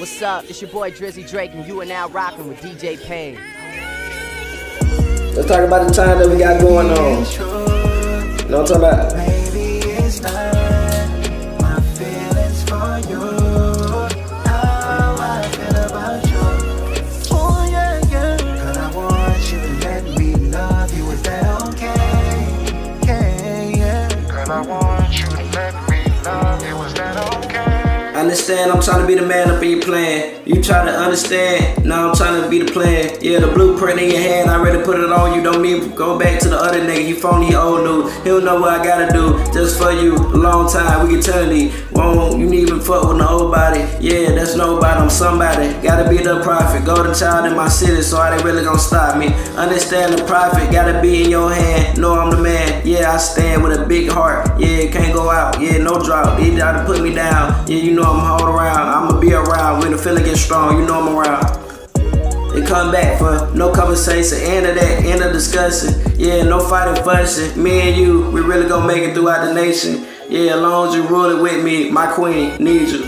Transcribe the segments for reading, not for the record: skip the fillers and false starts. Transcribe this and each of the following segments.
What's up? It's your boy Drizzy Drake, and you are now rocking with DJ Pain. Let's talk about the time that we got going on. You know what I'm talking about? Maybe it's not my feelings for you. How I feel about you. Oh yeah, yeah. Cause I want you to let me love you. Is that okay? Yeah. Cause I want you to let me love you. Is that okay? Understand, I'm trying to be the man up in your plan. You try to understand, now I'm trying to be the plan. Yeah, the blueprint in your hand, I already put it on you. Don't mean go back to the other nigga, he phony, he old new. He don't know what I gotta do, just for you. A long time, we eternity. Won't you even fuck with nobody? Yeah, that's nobody, I'm somebody. Gotta be the prophet, golden child in my city, so I ain't really gonna stop me. Understand the prophet, gotta be in your hand. Know I'm the man, yeah, I stand with a big heart. Yeah, can't go out, yeah, no drought. They try to put me down, yeah, you know I'm hold around. I'ma be around when the feeling gets strong, you know I'm around. They come back for no conversation, end of that, end of discussion. Yeah, no fighting, fussing. Me and you, we really gonna make it throughout the nation. Yeah, as long as you rule it with me, my queen, need you.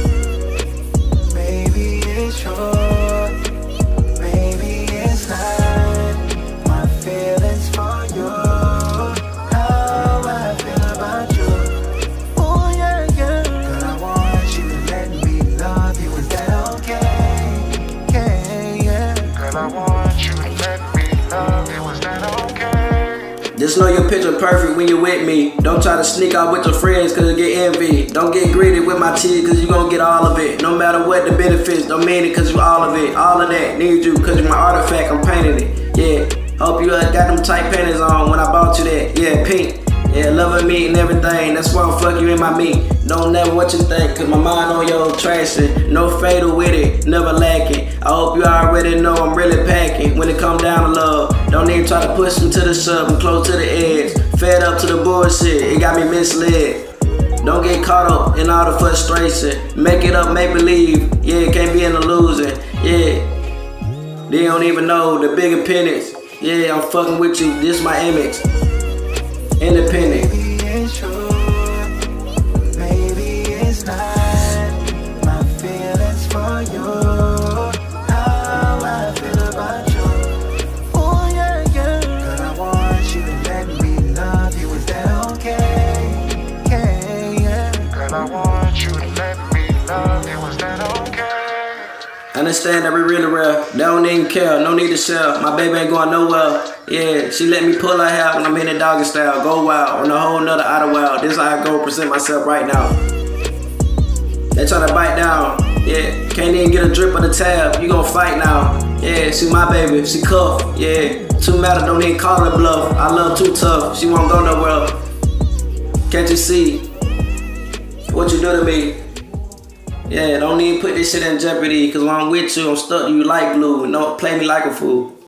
Maybe it's true. Maybe it's not my feelings for you. How I feel about you. Oh yeah, yeah. Cause I want you to let me love you. Is that okay? Yeah. Cause I want you to let me love you. Is that okay? Just know your picture perfect when you're with me. Don't try to sneak out with your friends cause you get envy. Don't get greedy with my cheese cause you gon' get all of it. No matter what the benefits, don't mean it cause you all of it. All of that, need you cause you're my artifact, I'm painting it. Yeah, hope you got them tight panties on when I bought you that. Yeah, pink. Yeah, loving me and everything, that's why I'm fuck you in my meat. Don't never what you think, cause my mind on your traction. No fatal with it, never lacking. I hope you already know I'm really packing. When it come down to love, don't even try to push me to the sub, I'm close to the edge. Fed up to the bullshit, it got me misled. Don't get caught up in all the frustration. Make it up, make believe, yeah, can't be in the losing. Yeah, they don't even know the bigger penance. Yeah, I'm fucking with you, this my image. Independent. Maybe it's true. Maybe it's not my feelings for you. How I feel about you. Oh yeah, yeah. Cause I want you to let me love you. Is that okay? Yeah. Cause I want you to let me love you. Is that okay? Understand that we really real. They don't even care, no need to share. My baby ain't going nowhere. Yeah, she let me pull her hair when I'm in the doggy style. Go wild, on a whole nother outer wild. This how I go present myself right now. They try to bite down. Yeah, can't even get a drip of the tab. You gon' fight now. Yeah, she my baby, she cuff. Yeah, too matter, don't even call her bluff. I love too tough, she won't go nowhere. Can't you see what you do to me? Yeah, don't even put this shit in jeopardy, cause when I'm with you, I'm stuck to you like glue. Don't play me like a fool.